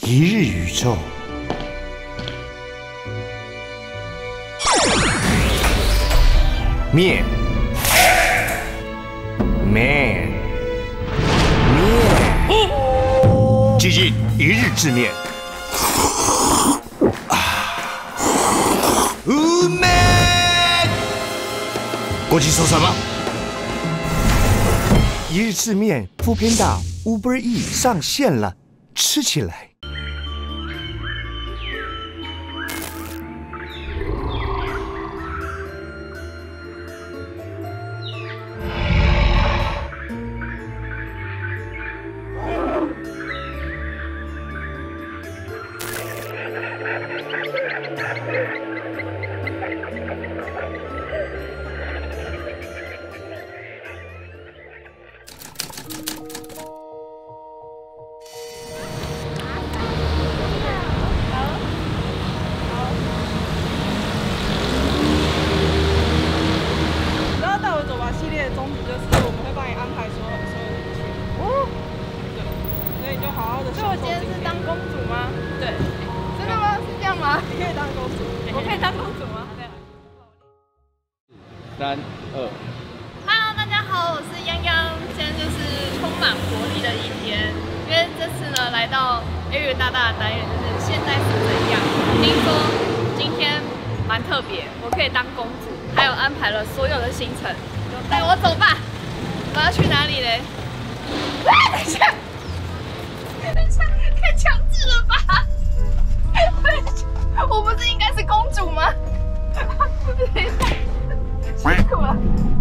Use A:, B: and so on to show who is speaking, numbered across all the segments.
A: 一日宇宙。面 ，man， 面，接近一日之面。man， 国际说什么？一日之面 ，Foodpanda Uber E 上线了，吃起来。
B: 3、2。
C: Hello， 大家好，我是泱泱，现在就是充满活力的一天，因为这次呢来到 A 大大的单元，就是现在是怎样？听说今天蛮特别，我可以当公主，还有安排了所有的行程，就带我走吧。我要去哪里嘞？等一下，太强制了吧！我不是应该是公主吗？等一下。 辛苦了，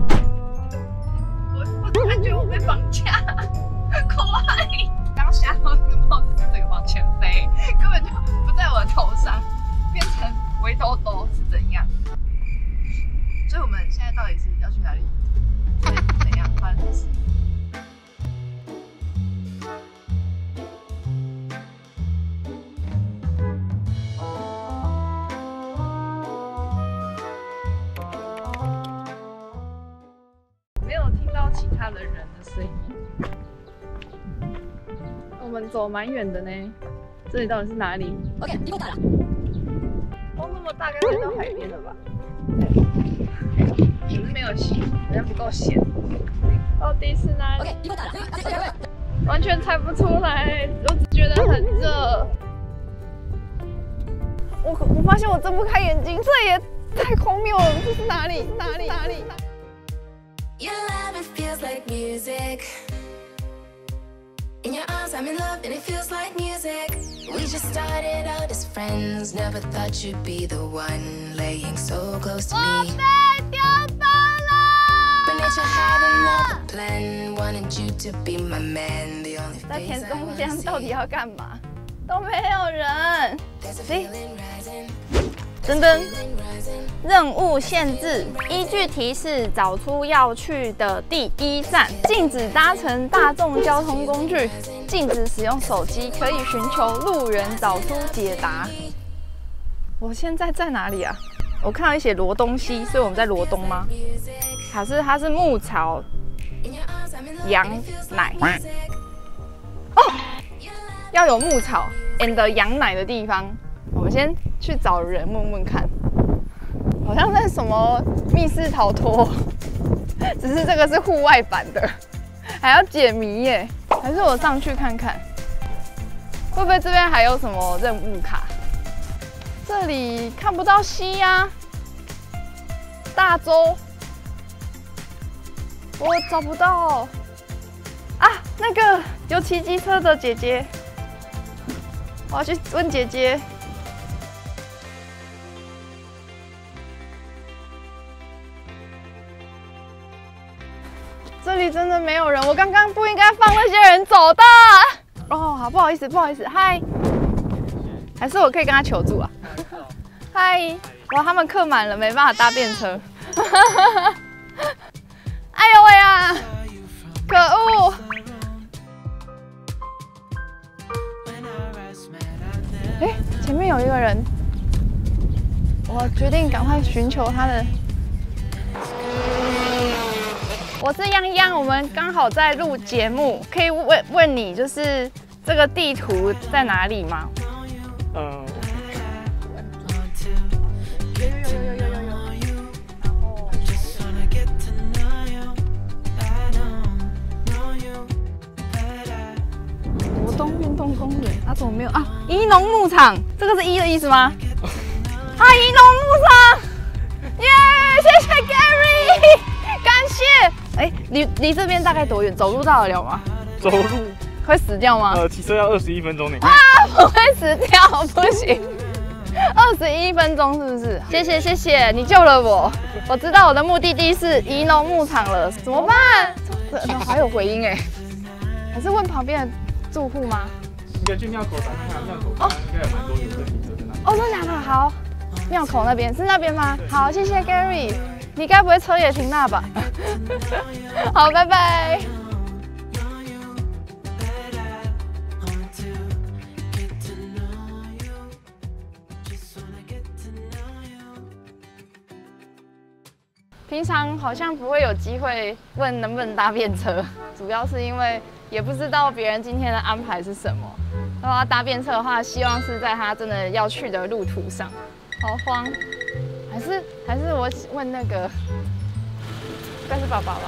C: 我突然觉得我被绑架，怖害！刚下到那个帽子是整个往前飞，根本就不在我的头上，变成围兜兜是怎样？所以我们现在到底是要去哪里？怎样？发生什么事？ 其他的人的声音，我们走蛮远的呢。这里到底是哪里 ？OK， 一共打了。风那么大，该飞到海边了吧？可是没有洗，好像不够咸。到底是哪里 ？OK， 一共打了。完全猜不出来，我只觉得很热。我发现我睁不开眼睛，这也太荒谬了！这是哪里？哪里？哪里？
D: Your love, it feels like music. In your arms, I'm in love, and it feels like music. We just started out as friends. Never thought you'd be the one laying so close to me. But nature had another plan. Wanted you to be my man. The only
C: 在
D: face
C: 田
D: I
C: 中
D: wanna
C: 间到底
D: see.
C: 要干嘛？都没有人。
D: There's a feeling rising.
C: 噔噔，任务限制：依据提示找出要去的第一站，禁止搭乘大众交通工具，禁止使用手机，可以寻求路人找出解答。我现在在哪里啊？我看到一些罗东西，所以我们在罗东吗？还是它是牧草羊奶？哦，要有牧草 and 羊奶的地方。 我们先去找人问问看，好像在什么密室逃脱，只是这个是户外版的，还要解谜耶。还是我上去看看，会不会这边还有什么任务卡？这里看不到溪呀，大洲，我找不到啊。那个有骑机车的姐姐，我要去问姐姐。 这里真的没有人，我刚刚不应该放那些人走的。哦，好，不好意思，不好意思，嗨，还是我可以跟他求助啊？嗨，哇，他们客满了，没办法搭便车。哎呦喂呀，可恶！哎，前面有一个人，我决定赶快寻求他的。 我是泱泱，我们刚好在录节目，可以问你，就是这个地图在哪里吗？国东运动公园，啊，怎么没有啊？宜农牧场，这个是一的意思吗？啊，宜农牧场，耶！谢谢 Gary， 感谢。哎，离这边大概多远？走路到得了吗？
B: 走路
C: 会死掉吗？
B: 骑车要21分钟呢。
C: 啊，不会死掉，不行。21分钟是不是？谢谢谢谢，你救了我。我知道我的目的地是宜农牧场了，怎么办？还有回音哎，还是问旁边的住户吗？
B: 应该去庙口站看看，庙口站应该有蛮多游客停车在那。
C: 哦，真的假的？好，庙口那边是那边吗？好，谢谢 Gary。你该不会车也停那吧？好，拜拜。平常好像不会有机会问能不能搭便车，主要是因为也不知道别人今天的安排是什么。如果要搭便车的话，希望是在他真的要去的路途上。好慌，还是我问那个，应该是爸爸吧。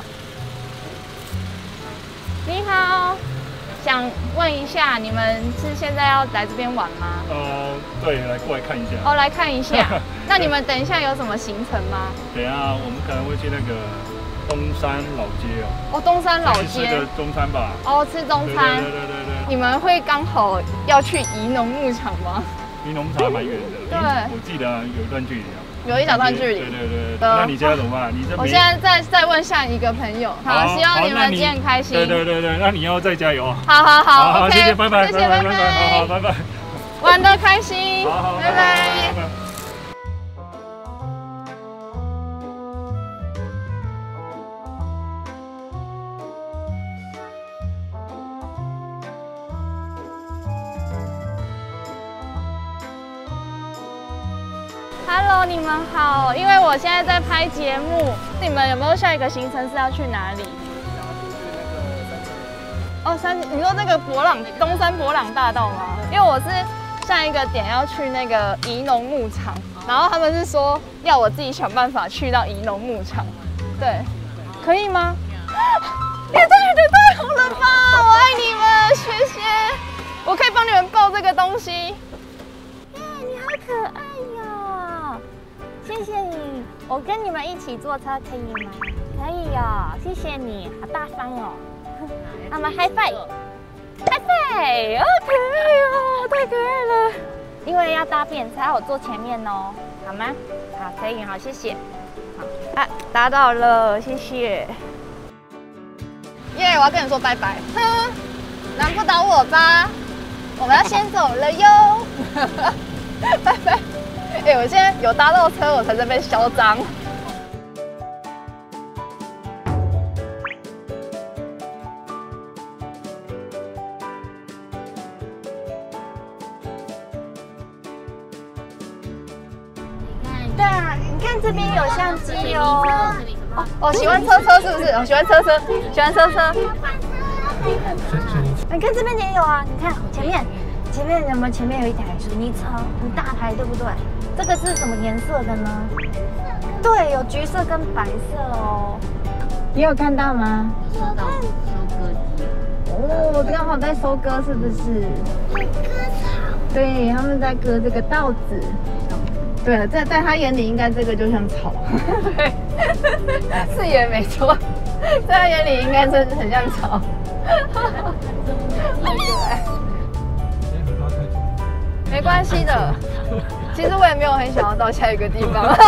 C: 你好，想问一下，你们是现在要来这边玩吗？
B: 对，过来看一下。
C: 哦，来看一下。那你们等一下有什么行程吗？
B: 等一下，我们可能会去那个东山老街哦。
C: 哦，东山老街。
B: 吃个中餐吧。
C: 哦，吃中餐。
B: 对。
C: 你们会刚好要去宜农牧场吗？
B: 宜农牧场蛮远的。
C: 对。
B: 我记得有一段距离啊。
C: 有一小段距离。
B: 对。那你现在怎么办？
C: 我现在再问下一个朋友。好，希望你们今天很开心。
B: 对，那你要再加油啊！
C: 好，
B: 谢谢，拜拜，
C: 谢谢，拜拜，
B: 好，拜拜。
C: 玩得开心，拜拜。Hello， 你们好，因为我现在在拍节目，你们有没有下一个行程是要去哪里？哦，你说那个东山博朗大道吗？因为我是下一个点要去那个宜农牧场，然后他们是说要我自己想办法去到宜农牧场，对，可以吗？也太好了吧！我爱你们，谢谢。我可以帮你们抱这个东西。耶，你好可爱呀！谢谢你，我跟你们一起坐车可以吗？可以哦，谢谢你，好大方哦。那么 high five， 好可爱哦，太可爱了。因为要搭便车，我坐前面哦，好吗？好，可以，好，谢谢。好，啊，搭到了，谢谢。耶，我要跟你说拜拜。哼，难不倒我吧？我们要先走了哟。拜拜。哎，我现在有搭到车，我才在被嚣张。对啊，你看这边有相机哦。哦，喜欢车是不是？我喜欢车。你看这边也有啊，你看前面有没有？前面有一台水泥车，很大台，对不对？这个是什么颜色的呢？对，有橘色跟白色哦。你有看到吗？收割机。哦，刚好在收割，是不是？在割草。对，他们在割这个稻子。对了，在他眼里应该这个就像草。对，是也没错，在他眼里应该真的很像草。好可爱。没关系的，其实我也没有很想要到下一个地方。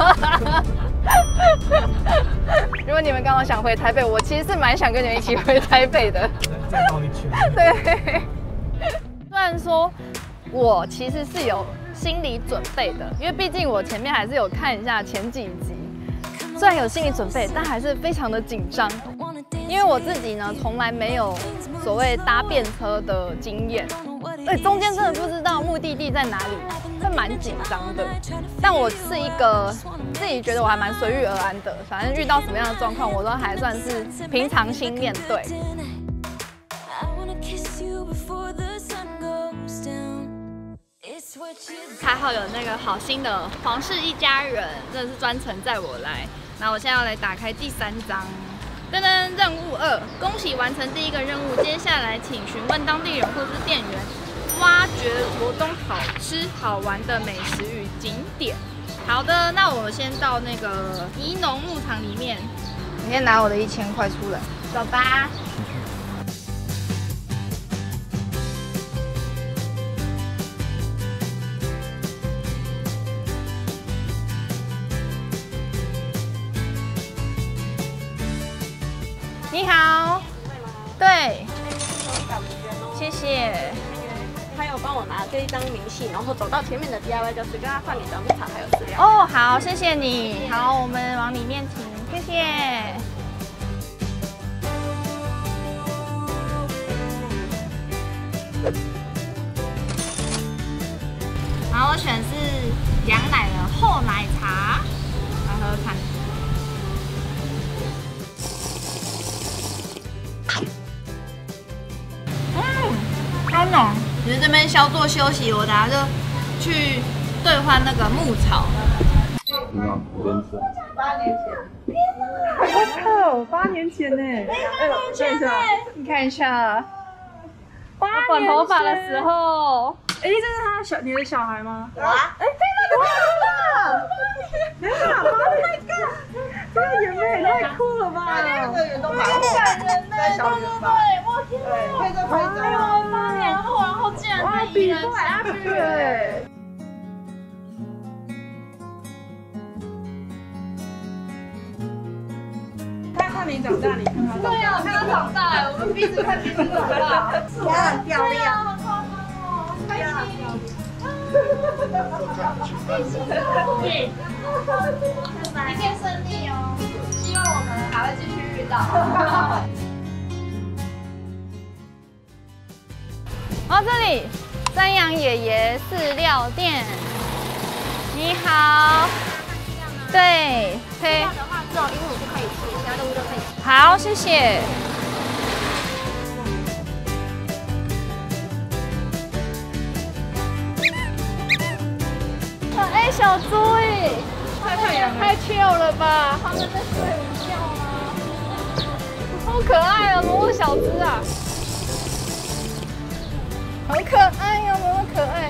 C: 如果你们刚好想回台北，我其实是蛮想跟你们一起回台北的。
B: 再绕一圈。
C: 对。虽然说我其实是有心理准备的，因为毕竟我前面还是有看一下前几集，虽然有心理准备，但还是非常的紧张。因为我自己呢，从来没有所谓搭便车的经验，对，中间真的不知道目的地在哪里，会蛮紧张的。但我是一个自己觉得我还蛮随遇而安的，反正遇到什么样的状况，我都还算是平常心面对。 还好有那个好心的皇室一家人，真的是专程载我来。那我现在要来打开第3章，噔噔，任务2，恭喜完成第1个任务。接下来请询问当地人或是店员，挖掘罗东好吃好玩的美食与景点。好的，那我先到那个宜农牧场里面，我先拿我的1000块出来，走吧。你好，对，谢谢。
E: 他有帮我拿这一张明细，然后走到前面的 DIY 教室，跟他换你的牧场还有饲料。
C: 哦，好，谢谢你。好，我们往里面停，谢谢。然后我选是羊奶的厚奶茶，来喝喝看。超浓。你在这边稍作休息，我等下就去兑换那个牧草。
E: 8年前。
F: 我靠，8年前呢！
C: 你看一下，我短头发的时候。
F: 哎，这是你的小孩吗？
E: 啊！
F: 哎，天哪！8年前，这个眼妹也太酷了吧！
E: 这个人都蛮好，在小园吧？对，可以再拍一张。
C: 8年后，然后竟然在宜兰下去哎！
F: 看你长大，你看他长大。
C: 对啊，我看他长大哎，我们彼此看彼此长大。
E: 他很漂亮。
C: 好夸张哦，开心。一切顺利哦，希望我们还会继续遇到。然后这里山羊爷爷饲料店，你好。对，可以。
E: 的话只有鹦鹉不可以吃，其他动物都可以吃。
C: 好，谢谢。可爱小猪哎，太 chill 了吧？他们在睡午觉吗？好可爱哦，怎么小只啊？好可爱呀，怎么可爱？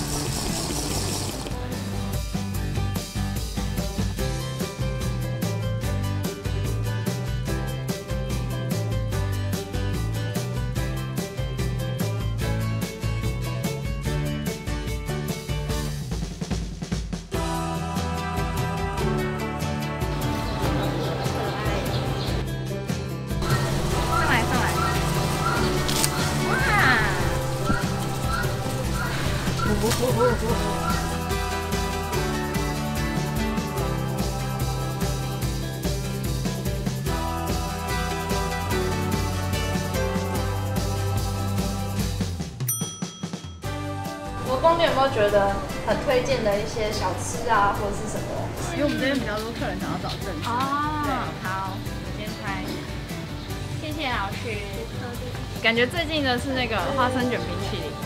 C: 罗东，你有没有觉得很推荐的一些小吃啊，或者是什么？
F: 因为我们这边比较多客人想要找正餐。
C: 哦，好，先猜。谢谢老师。感觉最近的是那个花生卷冰淇淋。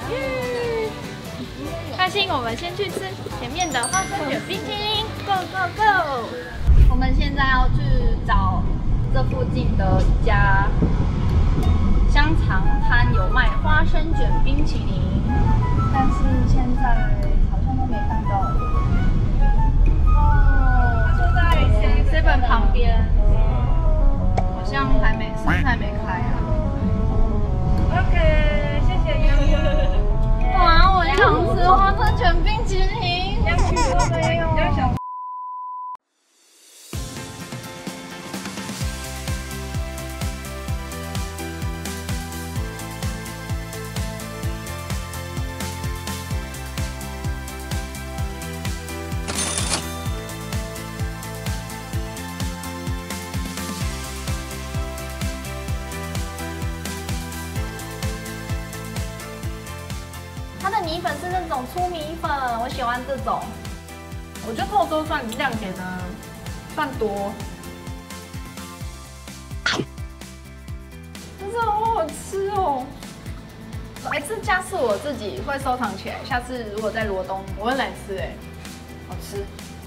C: 开心，我们先去吃前面的花生卷冰淇淋 ，Go Go Go！ 我们现在要去找这附近的一家香肠摊，有卖花生卷冰淇淋，但是现在好像都没看到。哦，它就在 7 旁边，好像还没，是不是还没开啊
F: OK， 谢谢悠悠。
C: 哇，我想吃花生卷冰淇淋，
F: 要去了没有？
C: 它的米粉是那种粗米粉，我喜欢这种。我觉得透州算量给的算多，但是好好吃哦。 哎，这家是我自己会收藏起来，下次如果在罗东，我会来吃哎，好吃。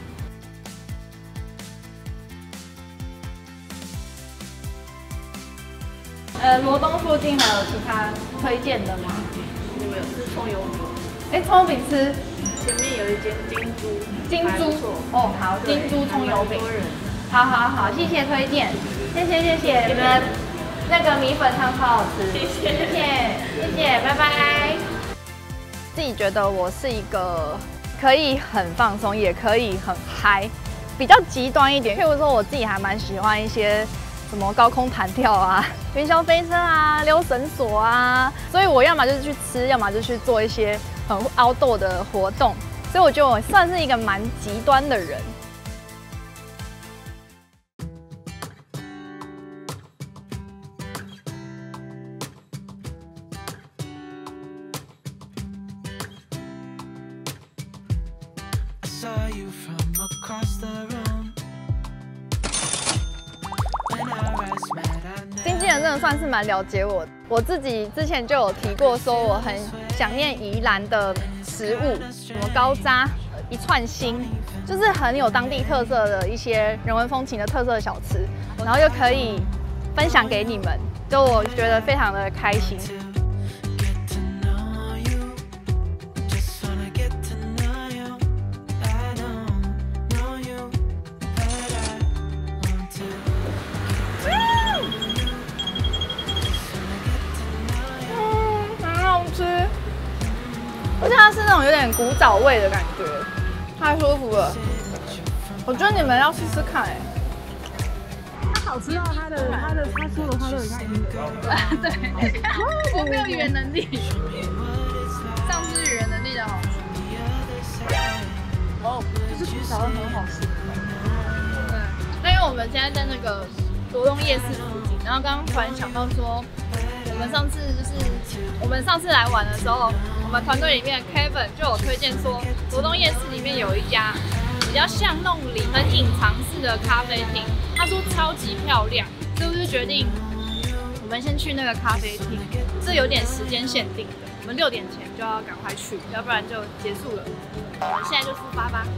C: 罗东附近还有其他推荐的吗？
E: 你们有吃葱油饼？
C: 哎，葱油饼吃。
E: 前面有一间
C: 金珠哦，好，金珠葱油饼。好，谢谢推荐，谢谢，你们那个米粉汤超好吃，谢谢，拜拜。自己觉得我是一个可以很放松，也可以很嗨，比较极端一点。譬如说，我自己还蛮喜欢一些什么高空弹跳啊、云霄飞车啊、溜绳索啊，所以我要么就是去吃，要么就去做一些很 outdoor 的活动。所以我觉得我算是一个蛮极端的人。经纪人真的算是蛮了解我，我自己之前就有提过，说我很想念宜兰的食物，什么高渣、一串心，就是很有当地特色的一些人文风情的特色小吃，然后又可以分享给你们，就我觉得非常的开心。而且它是那种有点古早味的感觉，太舒服了。我觉得你们要试试看哎。
F: 它好吃到他说的话都很像英文。
C: 对，我没有语言能力，丧失语言能力的好吃。哦，
F: 就是古早味很好吃。
C: 对，那因为我们现在在那个罗东夜市附近，然后刚刚突然想到说，我们上次来玩的时候。我们团队里面 Kevin 就有推荐说，罗东夜市里面有一家比较巷弄里很隐藏式的咖啡厅，他说超级漂亮，所以我就决定我们先去那个咖啡厅，这有点时间限定的，我们6点前就要赶快去，要不然就结束了。我们现在就出发吧。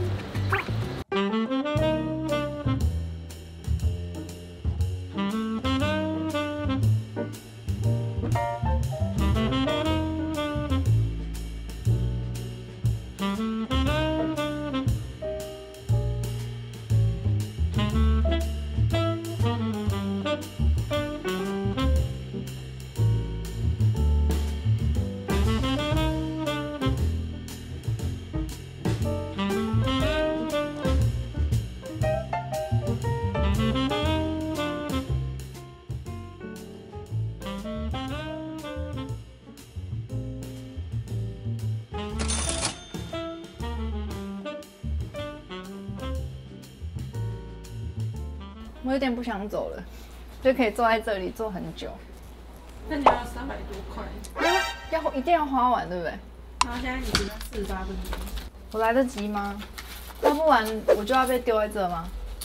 C: 我有点不想走了，就可以坐在这里坐很久。
F: 那你要300多块，
C: 一定要花完，对不对？
F: 然后现在你只剩48分钟，
C: 我来得及吗？要不然我就要被丢在这吗？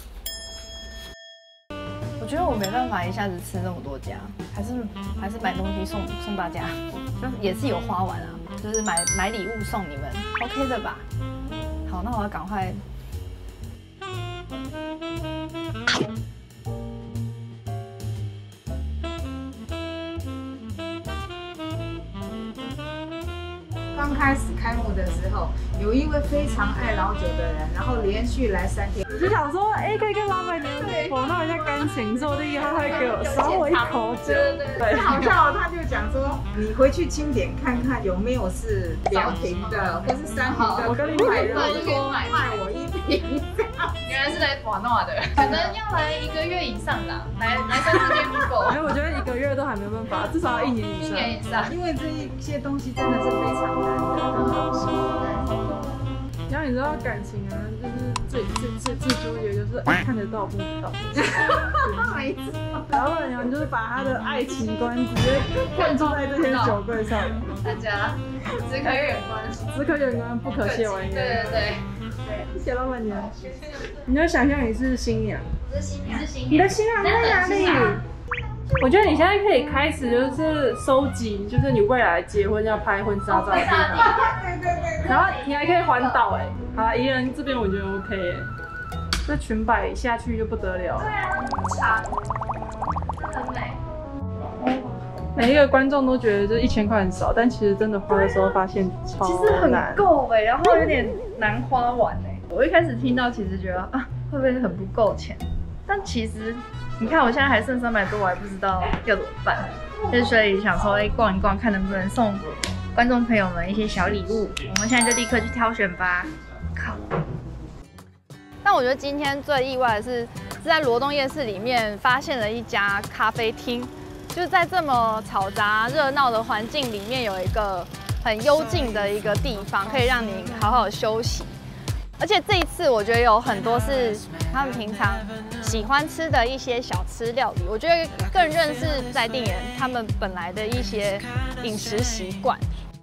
C: 我觉得我没办法一下子吃那么多家，还是买东西送大家，就也是有花完啊，就是买礼物送你们 ，OK 的吧？好，那我要赶快。
G: 刚开始开幕的时候，有一位非常爱老酒的人，然后连续来3天，
F: 就想说，可以跟老板娘活闹一下感情，说不定他会给我赏我一口酒。
G: 对，好笑，他就讲说，你回去清点看看有没有是2瓶的，或是3瓶的，
F: 我跟你买的，
G: 卖我1瓶。
C: 原来是来玩闹的，可能要来1个月以上啦，来3、4天不够。
F: 我觉得1个月都还没办法，至少要1年以上。
G: 因为这一些东西真的是非常难得的东西。
F: 然后你知道感情啊，就是最纠结就是看得到不到。
G: 没错。
F: 老板娘就是把她的爱情观直接灌注在这些酒柜上。
C: 大家只可远观，
F: 只可远观，不可亵玩焉。
C: 对。
F: 谢谢老板娘。你就想象你是新娘。
C: 我是新娘。
F: 你的新郎在哪里？ 我觉得你现在可以开始就是收集，就是你未来结婚要拍婚纱照的地方。然后你还可以环岛哎。好啦，宜人这边我觉得 OK 哎，这裙摆下去就不得了。
C: 对啊，很长，很美。
F: 每一个观众都觉得这1000块很少，但其实真的花的时候发现超难。
C: 其实很够哎，然后有点难花完哎。我一开始听到其实觉得啊，会不会很不够钱？但其实你看我现在还剩300多，我还不知道要怎么办。所以想说，逛一逛，看能不能送观众朋友们一些小礼物。我们现在就立刻去挑选吧。靠！但我觉得今天最意外的是在罗东夜市里面发现了一家咖啡厅。就是在这么嘈杂热闹的环境里面，有一个很幽静的一个地方，可以让你好好休息。而且这一次，我觉得有很多是他们平常喜欢吃的一些小吃料理，我觉得更认识在地人他们本来的一些饮食习惯。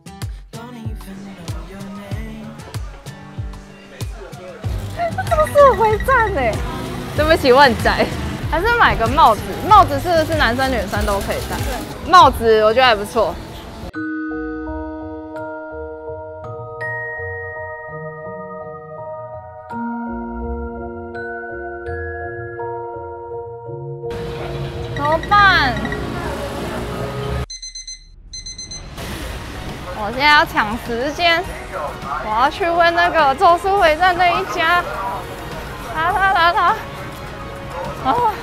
C: 这个是回站哎，对不起，我很宅。还是买个帽子，帽子是不是男生女生都可以戴？对，帽子我觉得还不错。怎么办？我现在要抢时间，我要去问那个咒术回战那一家。他。哦，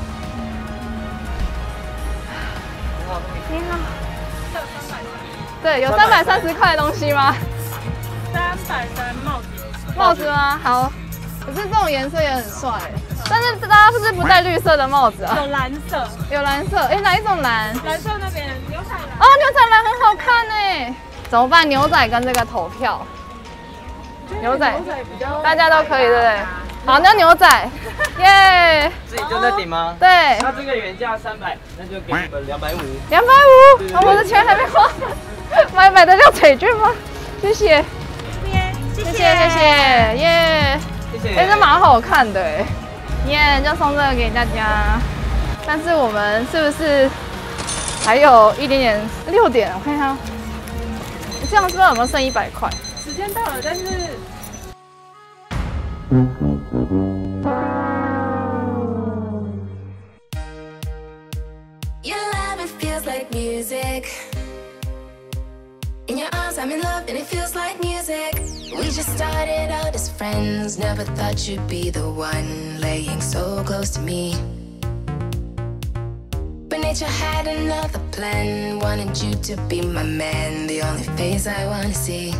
C: 你好。对，有330块的东西吗
F: 330帽子。
C: 帽子吗？好。可是这种颜色也很帅，但是大家是不是不戴绿色的帽子啊？
F: 有蓝色。
C: 有蓝色，哎，哪一种蓝？
F: 蓝色那边牛仔蓝。
C: 哦，牛仔蓝很好看哎。怎么办？牛仔跟这个投票。牛仔
F: 比较，
C: 大家都可以，对不对？好，那牛仔，耶！
H: 自己就在顶吗？
C: 对。
H: 那这个原价300，那就给你们250。
C: 250，我的钱还没花。买得了彩券吗？谢谢。谢谢，耶！
H: 谢谢。
C: 哎，这蛮好看的哎，耶！就送这个给大家。但是我们是不是还有一点点6点？我看一下，这样不知道有没有剩100块？
F: 时间到了，但是。
D: Your love, it feels like music. In your arms, I'm in love, and it feels like music. We just started out as friends. Never thought you'd be the one laying so close to me. But nature had another plan. Wanted you to be my man, the only face I wanna see.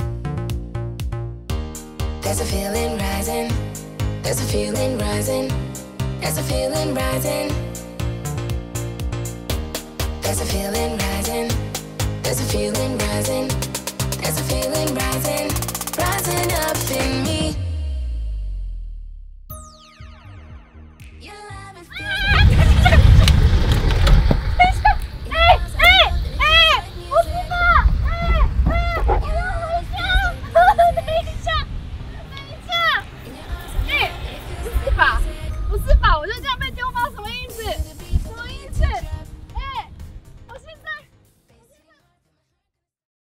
D: There's a feeling rising. There's a feeling rising. There's a feeling rising. There's a feeling rising. There's a feeling rising. There's a feeling rising.